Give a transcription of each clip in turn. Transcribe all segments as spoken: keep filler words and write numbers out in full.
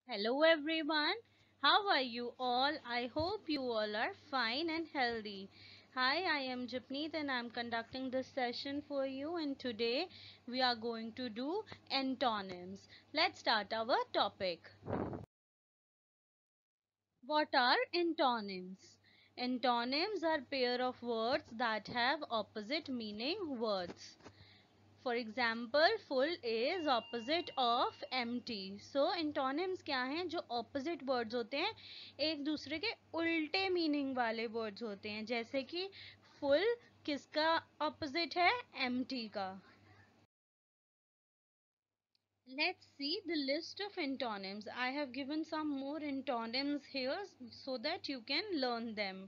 Hello everyone. How are you all? I hope you all are fine and healthy. Hi, I am Japneet and I'm conducting this session for you, and today we are going to do antonyms. Let's start our topic. What are antonyms? Antonyms are pair of words that have opposite meaning words. For example, full is opposite of empty. So antonyms क्या हैं? जो opposite words होते हैं, एक दूसरे के उल्टे meaning वाले words होते हैं. जैसे कि full किसका opposite है? Empty का. Let's see the list of antonyms. I have given some more antonyms here so that you can learn them.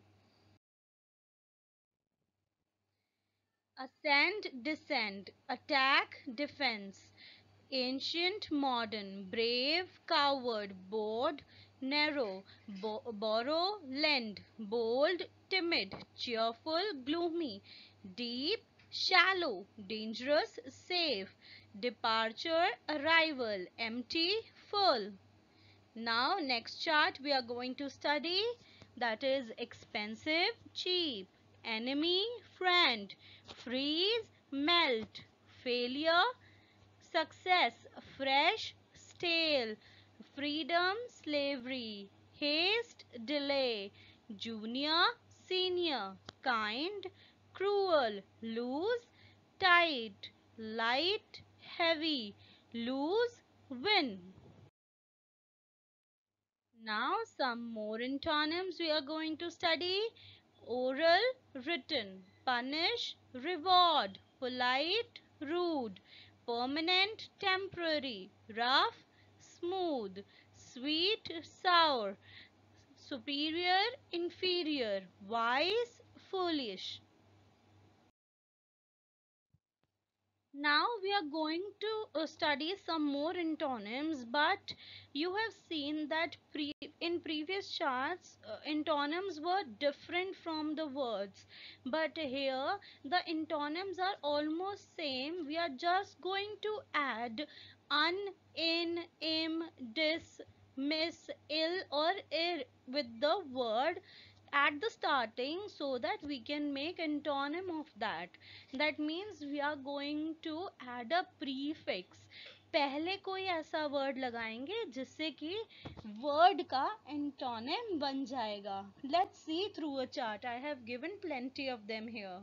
Ascend, descend, attack, defense, ancient, modern, brave, coward, bored, narrow, bo borrow, lend, bold, timid, cheerful, gloomy, deep, shallow, dangerous, safe, departure, arrival, empty, full. Now next chart we are going to study, that is expensive, cheap, enemy, friend, freeze, melt, failure, success, fresh, stale, freedom, slavery, haste, delay, junior, senior, kind, cruel, loose, tight, light, heavy, lose, win. Now some more antonyms we are going to study. Oral, written, punish, reward, polite, rude, permanent, temporary, rough, smooth, sweet, sour, superior, inferior, wise, foolish. Now we are going to uh, study some more antonyms, but you have seen that pre in previous charts uh, antonyms were different from the words, but here the antonyms are almost same. We are just going to add un, in, im, dis, miss, ill or ir with the word at the starting so that we can make antonym of that. That means we are going to add a prefix. पहले कोई ऐसा word लगाएंगे जिससे कि word का antonym बन जाएगा. Let's see through a chart. I have given plenty of them here.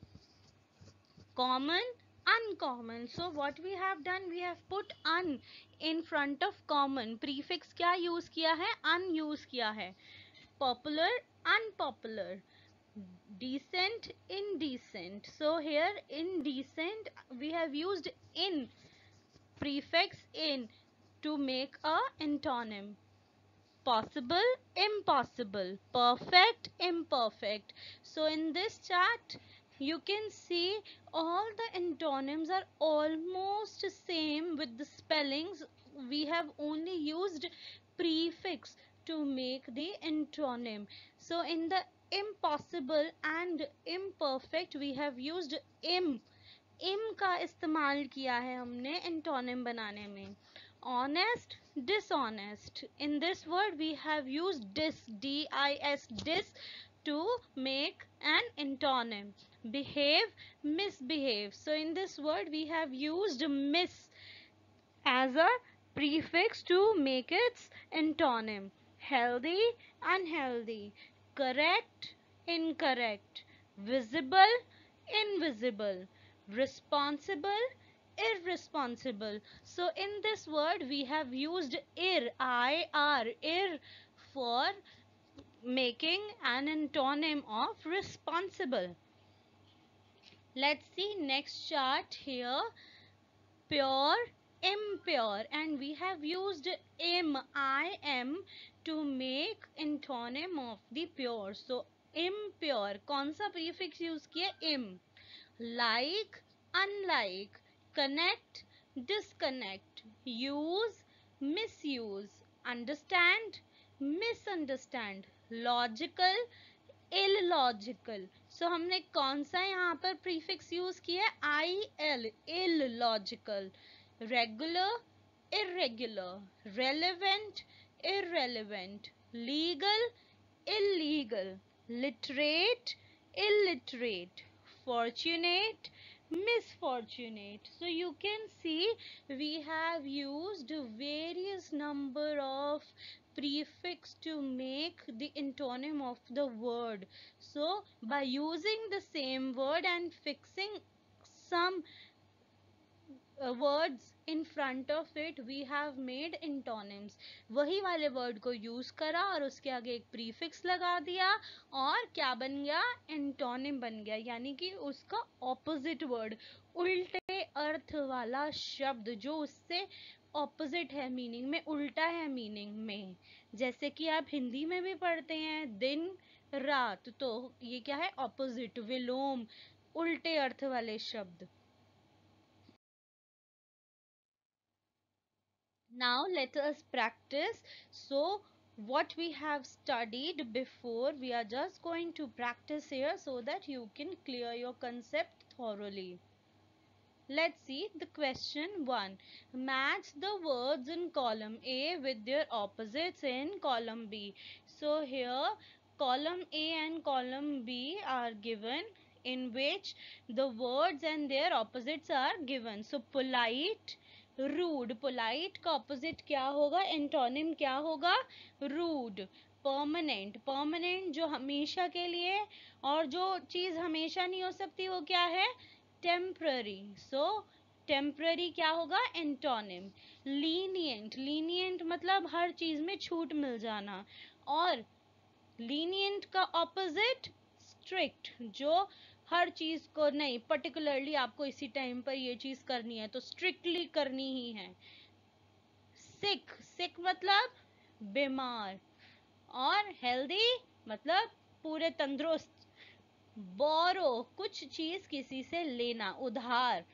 Common, uncommon. So what we have done, we have put un in front of common. Prefix क्या use किया है? Un use किया है. Popular, unpopular, decent, indecent. So here indecent we have used in, prefix in, to make a antonym. Possible, impossible, perfect, imperfect. So in this chart you can see all the antonyms are almost same with the spellings. We have only used prefix to make the antonym. So in the impossible and imperfect we have used im. im का इस्तेमाल किया है हमने antonym बनाने में. Honest, dishonest. In this word we have used dis, D I S, dis, to make an antonym. Behave, misbehave. So in this word we have used miss as a prefix to make its antonym. Healthy, unhealthy. Correct, incorrect. Visible, invisible. Responsible, irresponsible. So in this word we have used ir, I R, ir, for making an antonym of responsible. Let's see next chart here. Pure, impure, and we have used im, I am, to make antonym of the pure. So impure, कौन सा prefix use किया? Im. Like, unlike, connect, disconnect, use, misuse, understand, misunderstand, logical, illogical. So हमने कौन सा यहाँ पर prefix use किया? I L, illogical. Regular, irregular, relevant, irrelevant, legal, illegal, literate, illiterate, fortunate, misfortunate. So you can see we have used various number of prefix to make the antonym of the word. So by using the same word and fixing some uh, words in front of it, we have made antonyms. वही वाले word को use करा और उसके आगे एक prefix लगा दिया और क्या बन गया, antonym बन गया, यानी कि उसका opposite word, उल्टे अर्थ वाला शब्द जो उससे opposite है मीनिंग में, उल्टा है मीनिंग में. जैसे कि आप हिंदी में भी पढ़ते हैं दिन रात, तो ये क्या है, opposite, विलोम, उल्टे अर्थ वाले शब्द. Now let us practice. So what we have studied before, we are just going to practice here so that you can clear your concept thoroughly. Let's see the question one. Match the words in column A with their opposites in column B. So here column A and column B are given, in which the words and their opposites are given. So polite, rude. Polite का opposite क्या होगा, antonym क्या होगा, rude. Permanent, permanent जो हमेशा के लिए, और जो चीज हमेशा नहीं हो सकती वो क्या है, टेम्पररी. सो टेम्पररी क्या होगा, एंटोनिम. लीनियंट, लीनियंट मतलब हर चीज में छूट मिल जाना, और लीनियंट का ऑपोजिट स्ट्रिक्ट, जो हर चीज को नहीं, पर्टिकुलरली आपको इसी टाइम पर ये चीज करनी है तो स्ट्रिक्टली करनी ही है. सिक, सिक मतलब बीमार, और हेल्दी मतलब पूरे तंदुरुस्त. बोरो, कुछ चीज किसी से लेना, उधार.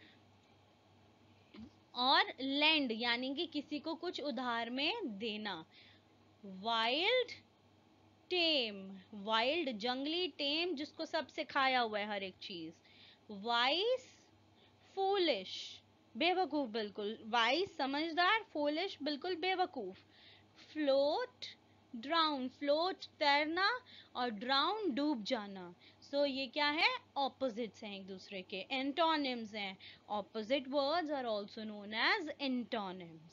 और लैंड यानी कि किसी को कुछ उधार में देना. वाइल्ड, टेम, वाइल्ड जंगली, टेम जिसको सब सिखाया हुआ है हर एक चीज. वाइस, फूलिश बेवकूफ, बिल्कुल वाइस समझदार, फूलिश बिल्कुल बेवकूफ. फ्लोट, ड्राउन, फ्लोट तैरना, और ड्राउन डूब जाना. सो so, ये क्या है, ऑपोजिट्स हैं एक दूसरे के, एंटोनिम्स हैं. Opposite words are also known as antonyms.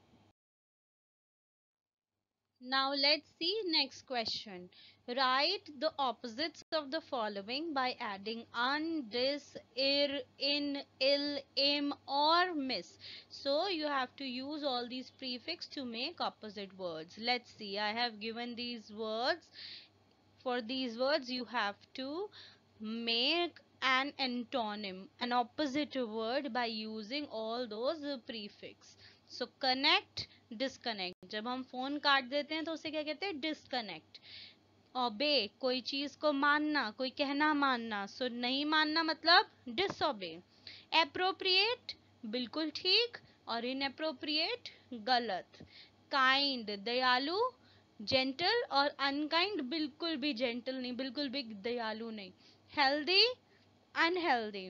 Now let's see next question. Write the opposites of the following by adding un, dis, ir, in, ill, im or miss. So you have to use all these prefix to make opposite words. Let's see. I have given these words. For these words you have to make an antonym, an opposite word, by using all those prefix. So connect, disconnect. जब हम phone काट देते हैं तो उसे क्या कहते हैं, डिस्कनेक्ट. ओबे, कोई चीज को मानना, कोई कहना मानना. सो so, नहीं मानना मतलब डिसओबे. एप्रोप्रिएट बिल्कुल ठीक, और इनएप्रोप्रिएट गलत. काइंड दयालु, जेंटल, और अनकाइंड बिल्कुल भी जेंटल नहीं, बिल्कुल भी दयालु नहीं. Healthy, unhealthy.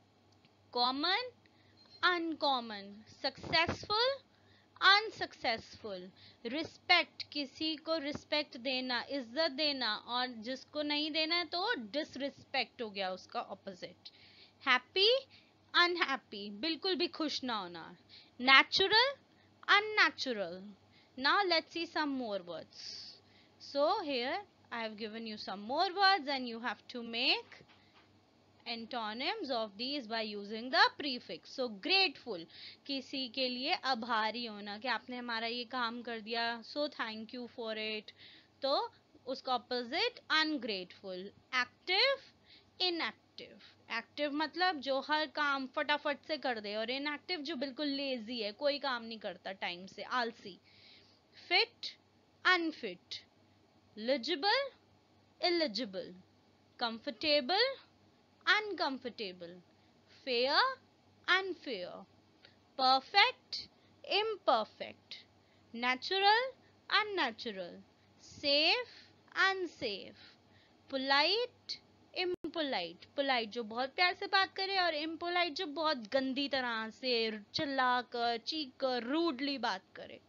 Common, uncommon. Successful, unsuccessful. Respect, किसी को रिस्पेक्ट देना, इज्जत देना, और जिसको नहीं देना है तो डिसरिस्पेक्ट हो गया उसका ऑपोजिट. हैप्पी, अनहैप्पी, बिल्कुल भी खुश ना होना. Natural, unnatural. Now let's see some more words. So here I have given you some more words and you have to make antonyms of these by using the prefix. So grateful, किसी के लिए आभारी होना, कि आपने हमारा ये काम कर दिया, so thank you for it. तो उसका opposite ungrateful. Active, inactive. Active मतलब जो हर काम फटाफट से कर दे, और inactive जो बिल्कुल lazy है, कोई काम नहीं करता टाइम से, आलसी. Fit, unfit. Legible, illegible. Comfortable, uncomfortable. Fair, unfair. Perfect, imperfect. Natural, unnatural. Safe, unsafe. Polite, impolite, polite जो बहुत प्यार से बात करे, और इम्पोलाइट जो बहुत गंदी तरह से चिल्ला कर, चीख कर, रूडली बात करे.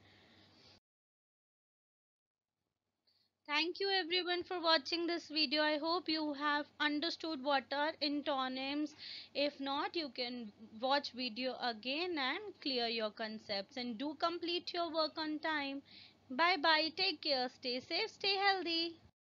Thank you everyone for watching this video. I hope you have understood what are antonyms. If not, you can watch video again and clear your concepts, and do complete your work on time. Bye bye. Take care. Stay safe. Stay healthy.